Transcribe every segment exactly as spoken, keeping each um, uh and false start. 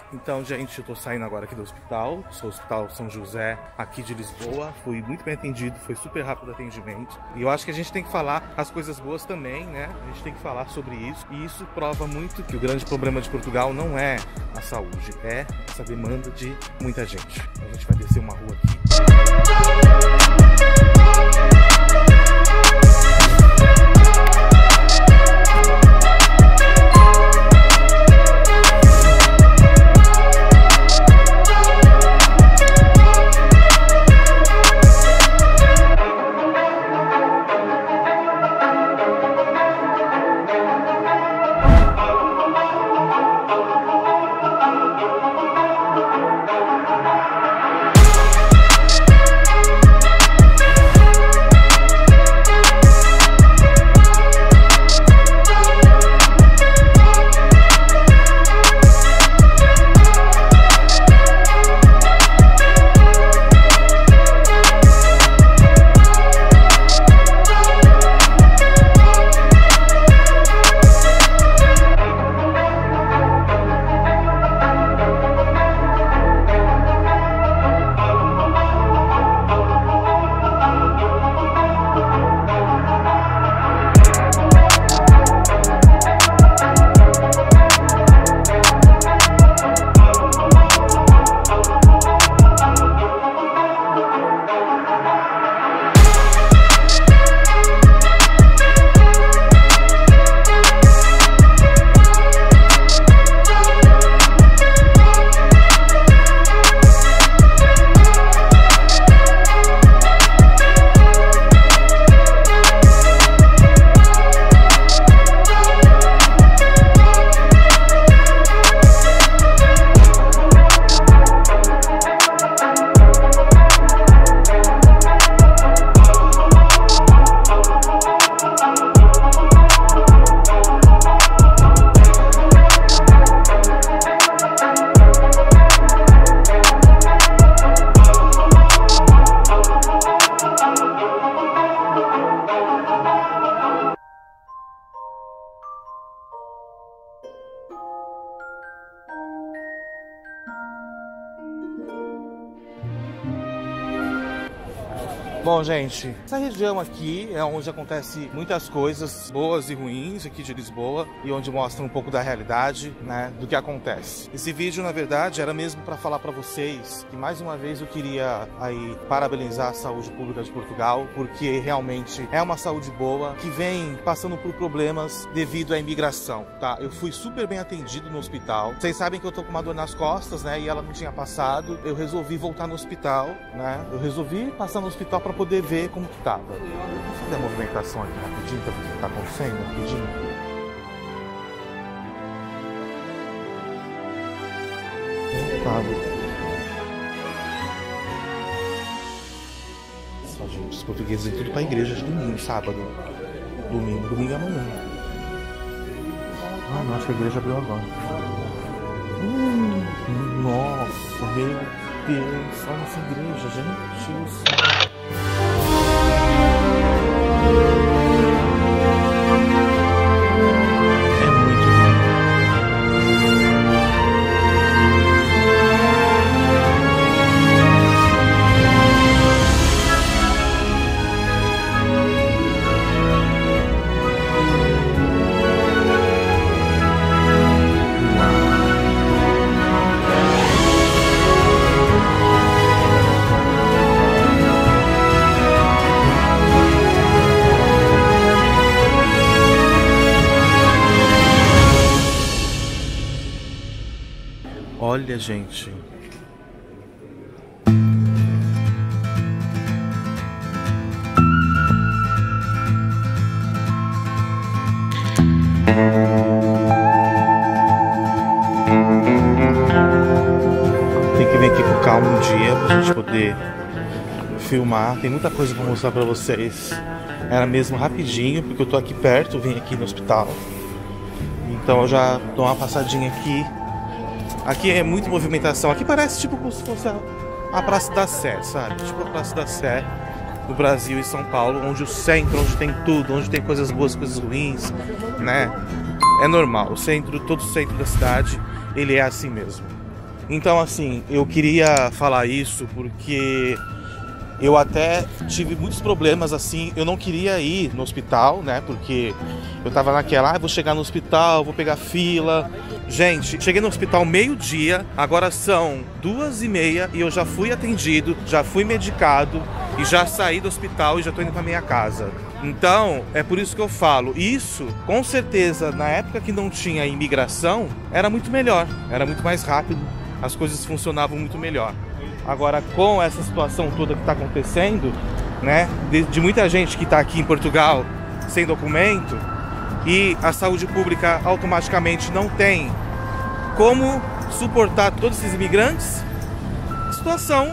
Então, gente, eu tô saindo agora aqui do hospital. Sou o Hospital São José, aqui de Lisboa. Fui muito bem atendido, foi super rápido o atendimento. E eu acho que a gente tem que falar as coisas boas também, né? A gente tem que falar sobre isso. E isso prova muito que o grande problema de Portugal não é a saúde, é essa demanda de muita gente. A gente vai descer uma rua aqui. Bom, gente, essa região aqui é onde acontece muitas coisas boas e ruins aqui de Lisboa e onde mostra um pouco da realidade, né, do que acontece. Esse vídeo, na verdade, era mesmo para falar para vocês que mais uma vez eu queria aí parabenizar a saúde pública de Portugal, porque realmente é uma saúde boa que vem passando por problemas devido à imigração, tá? Eu fui super bem atendido no hospital. Vocês sabem que eu tô com uma dor nas costas, né, e ela não tinha passado. Eu resolvi voltar no hospital, né? Eu resolvi passar no hospital para poder ver como que tava. Vamos fazer a movimentação aqui rapidinho para ver o que tá acontecendo rapidinho. Tava. Só, gente, os portugueses vêm tudo pra igreja de domingo, sábado. Domingo, domingo é amanhã. Ah, não, acho que a igreja abriu agora. Hum, nossa, meu Deus, olha essa igreja, gente. Isso. Olha, gente. Tem que vir aqui com calma um dia pra gente poder filmar. Tem muita coisa pra mostrar pra vocês. Era mesmo rapidinho, porque eu tô aqui perto, vim aqui no hospital. Então eu já dou uma passadinha aqui. Aqui é muita movimentação. Aqui parece tipo como se fosse a, a Praça da Sé, sabe? Tipo a Praça da Sé no Brasil e São Paulo, onde o centro, onde tem tudo, onde tem coisas boas, coisas ruins, né? É normal. O centro, todo o centro da cidade, ele é assim mesmo. Então, assim, eu queria falar isso porque eu até tive muitos problemas, assim, eu não queria ir no hospital, né, porque eu tava naquela, ah, vou chegar no hospital, vou pegar fila. Gente, cheguei no hospital meio-dia, agora são duas e meia e eu já fui atendido, já fui medicado e já saí do hospital e já tô indo pra minha casa. Então, é por isso que eu falo, isso, com certeza, na época que não tinha imigração, era muito melhor, era muito mais rápido, as coisas funcionavam muito melhor. Agora, com essa situação toda que está acontecendo, né, de, de muita gente que está aqui em Portugal sem documento e a saúde pública automaticamente não tem como suportar todos esses imigrantes, a situação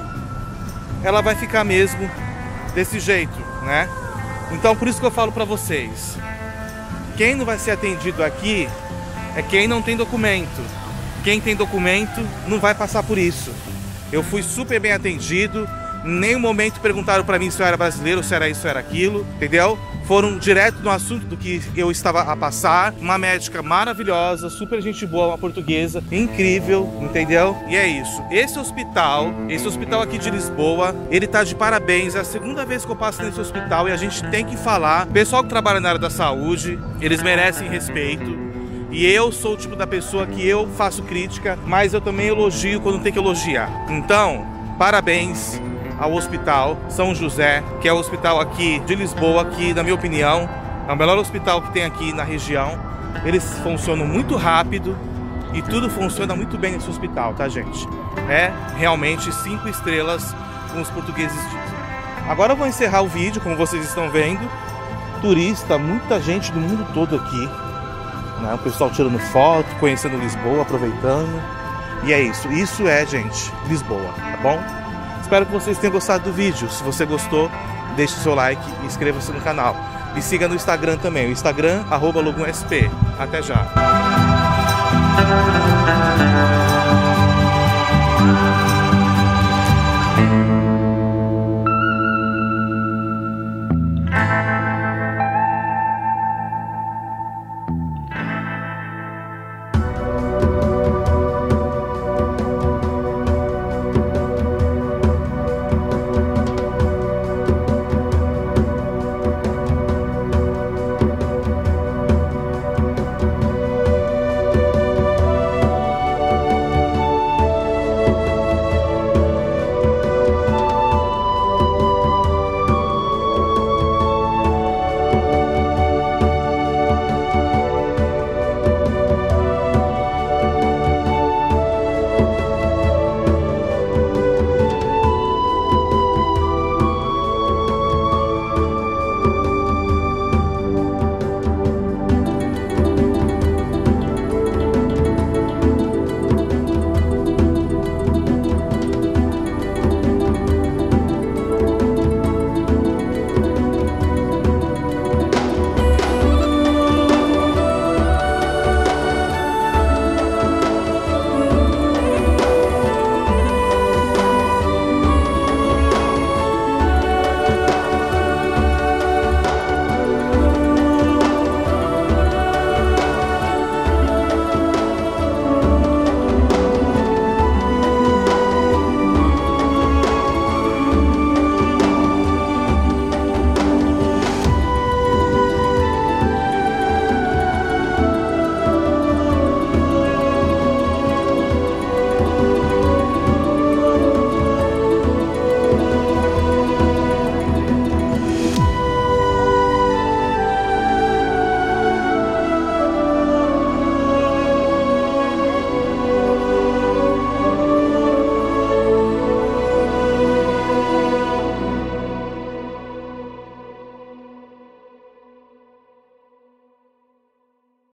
ela vai ficar mesmo desse jeito, né? Então, por isso que eu falo para vocês, quem não vai ser atendido aqui é quem não tem documento. Quem tem documento não vai passar por isso. Eu fui super bem atendido, em nenhum momento perguntaram para mim se eu era brasileiro, se era isso, se era aquilo, entendeu? Foram direto no assunto do que eu estava a passar. Uma médica maravilhosa, super gente boa, uma portuguesa, incrível, entendeu? E é isso. Esse hospital, esse hospital aqui de Lisboa, ele tá de parabéns. É a segunda vez que eu passo nesse hospital e a gente tem que falar. O pessoal que trabalha na área da saúde, eles merecem respeito. E eu sou o tipo da pessoa que eu faço crítica, mas eu também elogio quando tem que elogiar. Então, parabéns ao Hospital São José, que é o hospital aqui de Lisboa, que, na minha opinião, é o melhor hospital que tem aqui na região. Eles funcionam muito rápido e tudo funciona muito bem nesse hospital, tá, gente? É realmente cinco estrelas, como os portugueses dizem. Agora eu vou encerrar o vídeo, como vocês estão vendo. Turista, muita gente do mundo todo aqui. Né? O pessoal tirando foto, conhecendo Lisboa, aproveitando. E é isso. Isso é, gente, Lisboa, tá bom? Espero que vocês tenham gostado do vídeo. Se você gostou, deixe o seu like e inscreva-se no canal. E siga no Instagram também. O Instagram, arroba Logun S P. Até já.